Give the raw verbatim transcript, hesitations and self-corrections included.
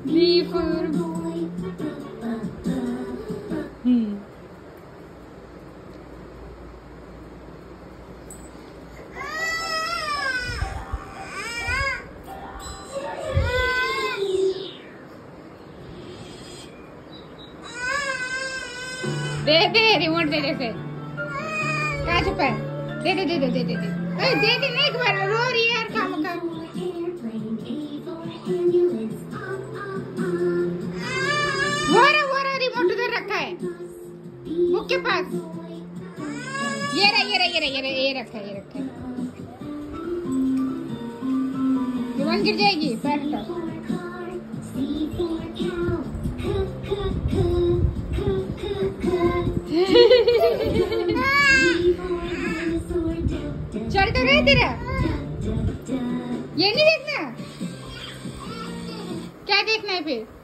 B for hmm. दे दे remote दे दे फिर कहाँ छुपा है? दे दे दे दे दे दे दे अरे दे दे एक बार रो रही है यार काम कर वो रहा वो रहा रिमोट उधर रखा है बुक के पास ये रहा ये रहा ये रहा ये रहा ये रखा है ये रखा है रिमोट गिर जाएगी पैर पर चल तो रहे तेरा ये नहीं देखना क्या देखना है फिर